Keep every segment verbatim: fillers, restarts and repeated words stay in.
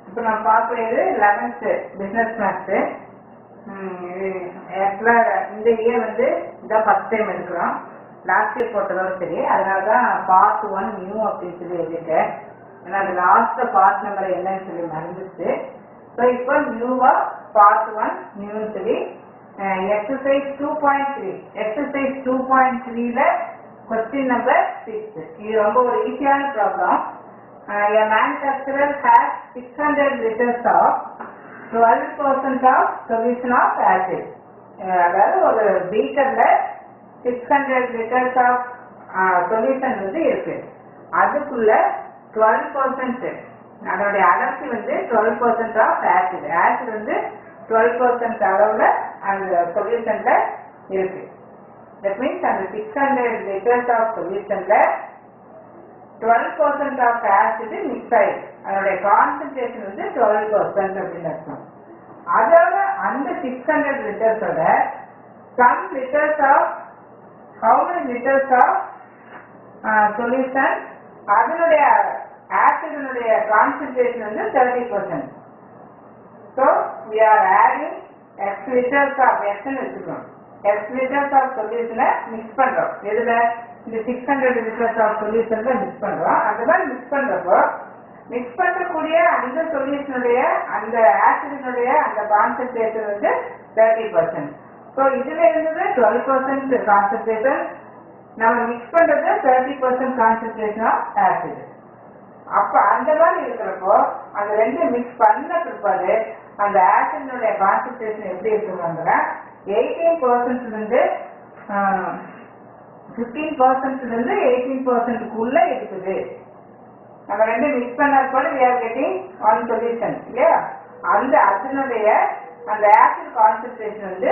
இப்போ நான் பார்க்குறது லெவன்த்து பிஸ்னஸ் மேத்ஸு. ஆக்சுவலாக இந்த இயர் வந்து இதான் ஃபஸ்ட் டைம் எடுக்கிறோம். லாஸ்ட் இயர் போட்டதோட சரி, அதனால தான் பார்ட் ஒன் நியூ அப்படின்னு சொல்லி எழுதிட்டேன். ஏன்னா அது லாஸ்ட்டில் பார்ட் நம்பர் என்னன்னு சொல்லி மறந்துச்சு. ஸோ இப்போ நியூவாக பார்ட் ஒன் நியூன்னு சொல்லி exercise two point three exercise two point த்ரீல கொஸ்டின் நம்பர் சிக்ஸ். இது ரொம்ப ஒரு ஈஸியான problem. A manufacturer has six hundred liters of twelve percent of solution of acid. அதாவது ஒரு பீக்கர்ல six hundred liters of solution வந்து இருக்கு. அதுக்குள்ள டுவெல் பர்சன்ட் அதோடைய அடர்த்தி வந்து twelve percent of acid acid வந்து டுவெல் பர்சன்ட் அளவுல அந்த சொல்யூஷன்ல இருக்கு. தட் மீன்ஸ் அந்த சிக்ஸ் ஹண்ட்ரட் லிட்டர்ஸ் ஆஃப் சொல்யூஷன்ல twelve percent of acid mix ஆயிடுச்சு. அதோடைய கான்சன்ட்ரேஷன் வந்து டுவெல் பர்சன்ட் அப்படின்னு அர்த்தம். அதோட அந்த சிக்ஸ் ஹண்ட்ரட் லிட்டர்ஸோட some liters of how many liters of solution அதனுடைய ஆசிடனுடைய கான்சன்ட்ரேஷன் வந்து thirty percent. So we are adding x liters of எக்ஸ்ன்னு வச்சுக்கோம். எக்ஸ் லிட்டர்ஸ் ஆஃப் சொல்யூஷனை மிக்ஸ் பண்றோம். எதுல இந்த சிக்ஸ் ஹண்ட்ரட் லிட்டர்ஸ் ஆஃப் சொல்யூஷன்ல மிக்ஸ் பண்றோம். அந்த மாதிரி மிக்ஸ் பண்றப்போ மிக்ஸ் பண்ணக்கூடிய அந்த சொல்யூஷனுடைய அந்த ஆசிடினுடைய அந்த கான்சன்ட்ரேஷன் வந்து தேர்ட்டி பர்சன்ட். ஸோ இதுல இருந்தது டுவெல் பர்சன்ட் கான்சன்ட்ரேஷன், நம்ம மிக்ஸ் பண்றது thirty percent concentration of acid. அப்ப அந்த மாதிரி இருக்கிறப்போ அந்த ரெண்டு மிக்ஸ் பண்ண பிற்பாடு அந்த ஆசிடினுடைய கான்சன்ட்ரேஷன் எப்படி இருக்குங்க, எயிட்டீன் பர்சன்ட்ல இருந்து ஃபிஃப்டீன் பர்சன்ட்ல இருந்து எயிட்டீன் பர்சன்ட்டுக்குள்ள இருக்குது. நம்ம ரெண்டு மிக்ஸ் பண்ண கூட we are getting one solution இல்லையா? அந்த அதனுடைய அந்த ஆசிட் கான்சன்ட்ரேஷன் வந்து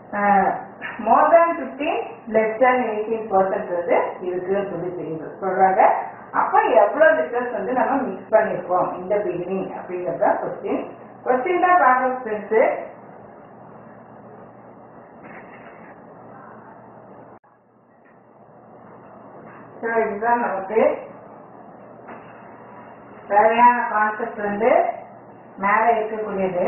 more than fifteen less than eighteen percent வந்து இருக்குன்னு சொல்லி தெரியுது சொல்றாங்க. அப்ப எவ்வளவு லிட்டர்ஸ் வந்து நம்ம மிக்ஸ் பண்ணிருக்கோம் இந்த பிகினிங் அப்படிங்கறத கொஸ்டின் கொஸ்டின் தான் பார்க்க ஃப்ரெண்ட்ஸு. ஸோ இதுதான் நமக்கு தேவையான கான்செப்ட் வந்து மேலே இருக்கக்கூடியது.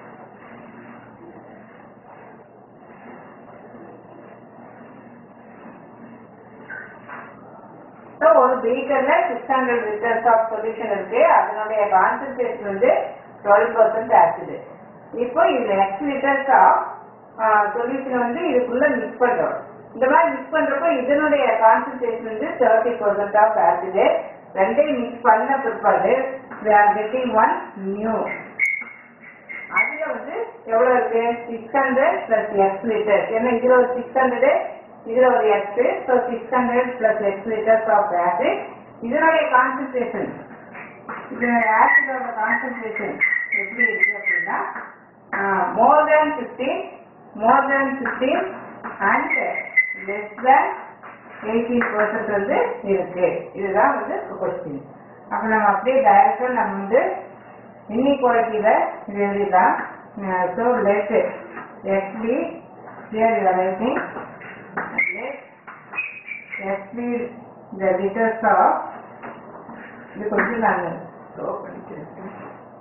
ஸோ ஒரு பீக்கர்ல six hundred liters of solution இருக்கு. அதனுடைய கான்சன்ட்ரேஷன் வந்து டுவெல் பர்சன்ட் ஆசிட். இப்போ இது எக்ஸ் லிட்டர்ஸ் ஆஃப் சொல்யூஷன் வந்து இதுக்குள்ள மிக்ஸ் பண்றோம். இந்த மாதிரி மிக்ஸ் பண்றப்போ இதனுடைய கான்சன்ட்ரேஷன் வந்து தேர்ட்டி பர்சன்ட் ஆஃப் ஆசிட். ரெண்டையும் மிக்ஸ் பண்ண பிற்பாடு we are getting one new. அதுல வந்து எவ்வளவு இருக்கு, six hundred plus x liter. ஏன்னா இதுல ஒரு சிக்ஸ் ஹண்ட்ரட் இதுல ஒரு x. So six hundred plus x liters of acid. இதனுடைய கான்சன்ட்ரேஷன் இது ஆசிடோட கான்சன்ட்ரேஷன் எப்படி இருக்கு அப்படின்னா more than fifteen more than fifteen and less than eighteen percent வந்து இருக்கு. இதுதான் வந்து கொஸ்டின். அப்போ நம்ம அப்படியே டைரக்டா நம்ம வந்து இன்இக்வாலிட்டியில இது எழுதிடலாம். So let x be here you are writing let x be the liters of இது கொஞ்சம் நான் ஸோ படிச்சிருக்கேன்.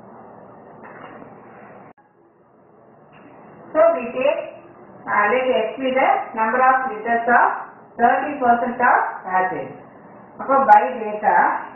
So we take let x be the number of liters of thirty percent of acid. அப்போ by data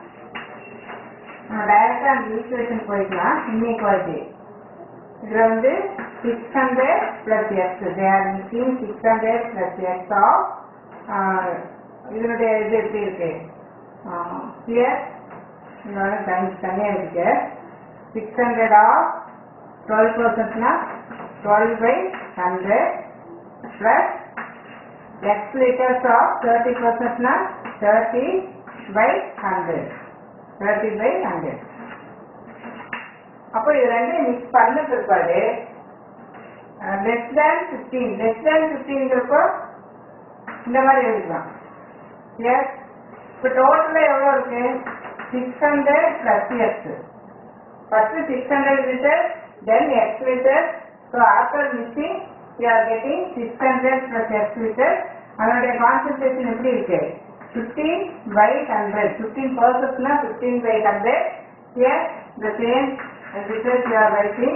நம்ம டைரக்டா அந்த equation போய்க்கலாம். Inequality இதுல வந்து six hundred plus x they are mixing six hundred plus x of இதனுடைய இது எப்படி இருக்கு ஹியர் இதோட தனி தனியாக இருக்கு. சிக்ஸ் ஹண்ட்ரட் ஆஃப் டுவெல் பர்சன்ட்னா twelve by hundred plus x liters of thirty percent na thirty by hundred thirty by hundred. அப்போ இது ரெண்டையும் மிக்ஸ் பண்ண பிற்பாடு less than fifteen less than ஃபிஃப்டீன்ங்கிறப்போ இந்த மாதிரி எழுதிக்கலாம். எஸ் இப்போ டோட்டலாக எவ்வளோ இருக்கு, six hundred plus x. First six hundred liter then x liter. So after mixing we are getting six hundred plus x liter. அதனுடைய கான்சன்ட்ரேஷன் எப்படி இருக்கு, fifteen by one hundred. fifteen percent na fifteen by one hundred. Here the same and this is you are writing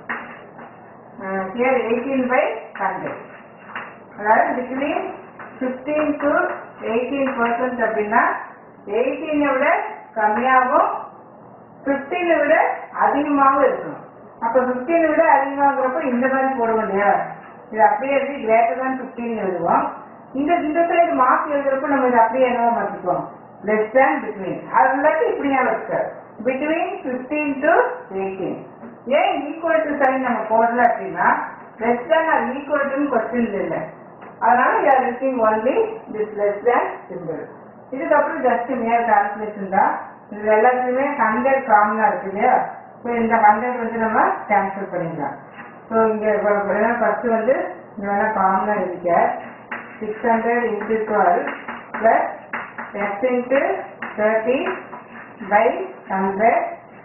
uh, here eighteen by one hundred. அதாவது between fifteen to eighteen percent அப்படின்னா eighteen விட கம்மியாகவும் fifteen விட அதிகமாகவும் இருக்கணும். அப்போ fifteen விட அதிகமாகிறப்ப இந்த மாதிரி போடுவோம் இல்லையா, இது அப்படியே இருக்கு கிரேட்டர் தான் fifteen எழுதுவோம். இந்த இந்த சைடு மார்க் எழுதுறப்ப நம்ம இது அப்படியே என்னவா மாற்றிக்குவோம், லெஸ் தேன் பிட்வீன். அது இல்லாட்டி இப்படியா வச்சுக்க பிட்வீன் fifteen to eighteen. ஏன் ஈக்குவல் டு சைன் நம்ம போடல அப்படின்னா லெஸ் தேன் அது ஈக்குவல் டுன்னு கொஸ்டின் இல்லை, அதனால you are using only this less than simple. இதுக்கப்புறம் ஜஸ்ட் மேல் கால்குலேஷன் தான். இது எல்லாத்துலேயுமே ஹண்ட்ரட் காமனாக இருக்கு இல்லையா, ஸோ இந்த ஹண்ட்ரட் வந்து நம்ம கேன்சல் பண்ணிடலாம். ஸோ இங்கே ஃபஸ்ட்டு வந்து இங்கே வேணால் காமனாக இருக்க six hundred into twelve plus x into thirty by hundred.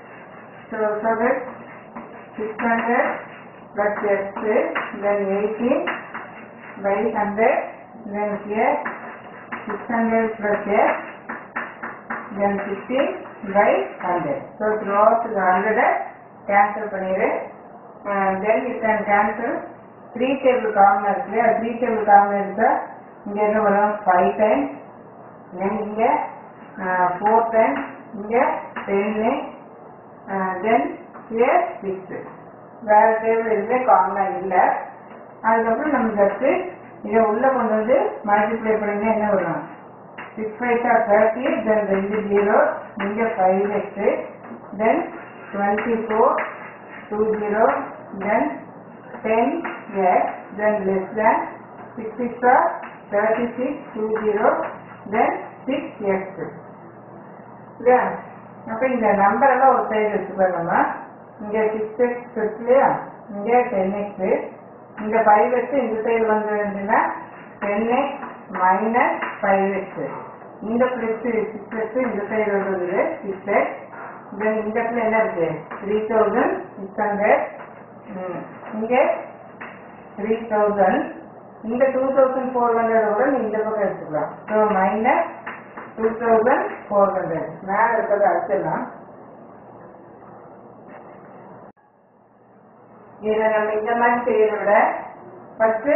So so that six hundred plus x then eighteen by one hundred, then here six hundred plus x, then fifteen by one hundred. So throughout the one hundred cancel பண்ணிரு. And then you can cancel three table common இருக்கு, three table common இருக்கா இங்க என்ன வரும் five times, then இங்க uh, four times, இங்க ten, uh, then here six. வேற table எதுவுமே காமனாக இல்லை. அதுக்கப்புறம் நம்ம ஜஸ்ட்டு இதை உள்ளே கொண்டு வந்து மல்டிப்ளை பண்ணிங்க என்ன வரும் six five are thirty, then ரெண்டு ஜீரோ, இங்கே five x, then twenty four two zero, then ten x, then less than six six are thirty six two zero, then six x இல்லையா. அப்போ இந்த நம்பரெல்லாம் ஒரு சைடு வச்சுக்கலாம். நம்ம இங்கே சிக்ஸ் எக்ஸ் இருக்கு இல்லையா, இங்கே டென் எக்ஸு, இந்த ஃபைவ் எக்ஸ் இந்த சைடு வந்துன்னா ten x minus five x, இந்த பிளஸ் சிக்ஸ் எக்ஸ் இந்த சைடு வந்தது சிக்ஸ் எக்ஸ், தென் இந்த இடத்துல என்ன இருக்கு த்ரீ தௌசண்ட் சிக்ஸ் ஹண்ட்ரட், இங்கே த்ரீ தௌசண்ட், இந்த டூ தௌசண்ட் ஃபோர் ஹண்ட்ரட் கூட நீ இந்த பக்கம் எடுத்துக்கலாம். So minus two thousand four hundred மேலே இருக்கிறத அடிச்சிடலாம். இதை நம்ம இந்த மாதிரி செய்யறத விட first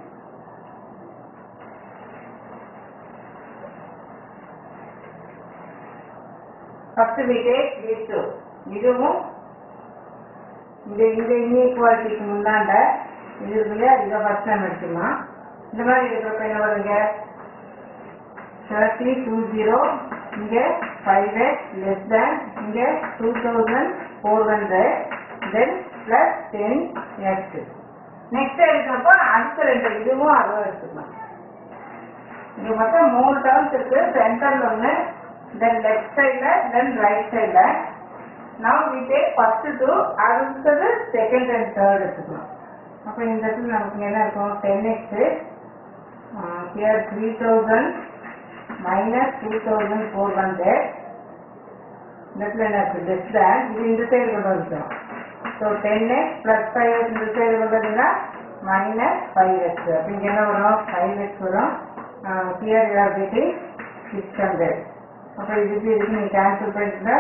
first we take these two, இதுவும் இந்த இந்த இன்இக்வாலிட்டிக்கு முன்னாண்ட இது இருக்கு இல்லையா, இதை ஃபர்ஸ்ட் நம்ம எடுத்துக்கலாம். இந்த மாதிரி இருக்கிறப்ப என்ன வருங்க தேர்ட்டி டூ ஜீரோ, இங்கே ஃபைவ் எக்ஸ் லெஸ் தேன் இங்கே two thousand four hundred, then plus ten x. next எடுக்கிறப்போ அடுத்த ரெண்டு இதுவும் அதுவும் எடுத்துக்கலாம். இங்கே மொத்தம் மூணு டேர்ம்ஸ் இருக்கு, சென்டரில் ஒன்று, தென் லெஃப்ட் சைடில், தென் ரைட் சைடில். now we take first two, அடுத்தது செகண்ட் அண்ட் தேர்ட் எடுத்துக்கலாம். அப்போ இந்த இடத்துல நமக்கு என்ன இருக்கும் ten x, here three thousand minus two thousand four hundred, இந்த இடத்துல என்ன இருக்குது லெஸ் தேன், இது இந்த சைடு கொண்டு வந்துட்டோம். So ten x plus five x இந்த சைடு வந்ததுன்னா மைனஸ் ஃபைவ் எக்ஸ், அப்போ இங்கே என்ன வரும் ஃபைவ் எக்ஸ் வரும். Here you are getting six hundred. அப்போ இதுக்கு இதுக்கு நீங்கள் கேன்சல் பண்ணிட்டுனா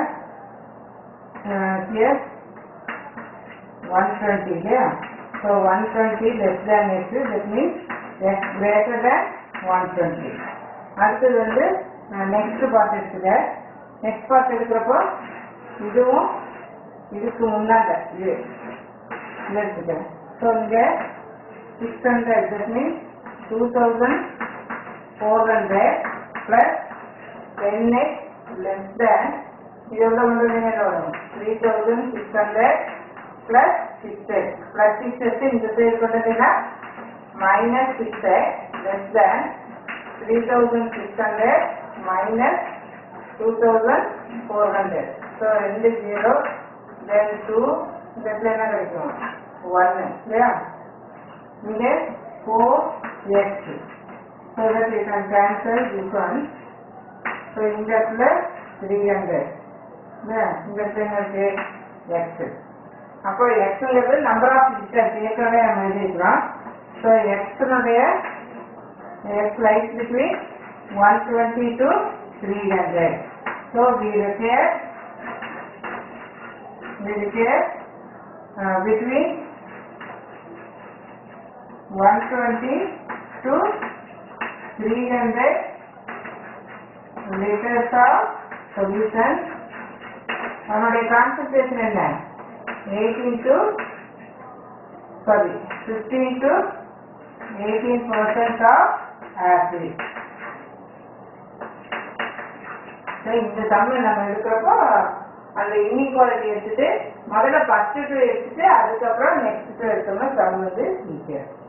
ஹியர் ஒன் டுவெண்ட்டி இல்லையா. So one twenty less than x, that means x greater than one twenty. அடுத்தது வந்து நெக்ஸ்ட் பார்ட் எடுத்துக்க. நெக்ஸ்ட் பார்ட் எடுக்கிறப்போ இதுவும் இதுக்கு முன்னாங்க இது எடுத்துக்கிறேன். ஸோ இங்கே six hundred, that means two thousand four hundred plus ten x less than இது எவ்வளோ வந்து என்ன வரும் three thousand six hundred plus six x, plus six x இந்த சைடு கொண்டதுன்னா minus six x less than three thousand six hundred minus two thousand four hundred. So ரெண்டு zero, then two, இந்த இடத்துல என்ன கிடைக்கும் ஒன்று இல்லையா, இங்கே four x. So that you can cancel this one. So இந்த இடத்துல த்ரீ ஹண்ட்ரட் இல்லையா, இந்த இடத்துல என்ன இருக்கு எக்ஸ். அப்போ எக்ஸுங்கிறது நம்பர் ஆஃப் டிஸ்டன்ஸ் ஏற்கனவே நம்ம எழுதிக்கிறோம். ஸோ எக்ஸினுடைய x lies between one twenty to three hundred. So we require இதுக்கு between one twenty to three hundred liters of solution. நம்மளுடைய concentration என்ன? eighteen to sorry fifteen to eighteen percent of acid. இந்த சம்மை நம்ம எடுக்கிறப்போ அந்த இன்இக்வாலிட்டி எடுத்துட்டு முதல்ல first two எடுத்துட்டு அதுக்கப்புறம் நெக்ஸ்ட் டூ எடுத்தோம்னா சம் வந்து ஈஸியாக